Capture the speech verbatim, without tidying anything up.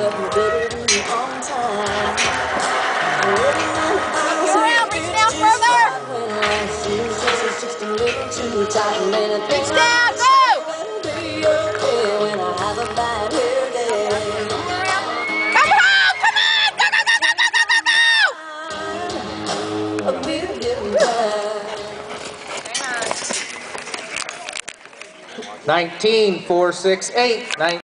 Reach down further. Reach down, go! Come home, come on, go, go, go, go, go, go, go, go! nineteen, four, six, eight.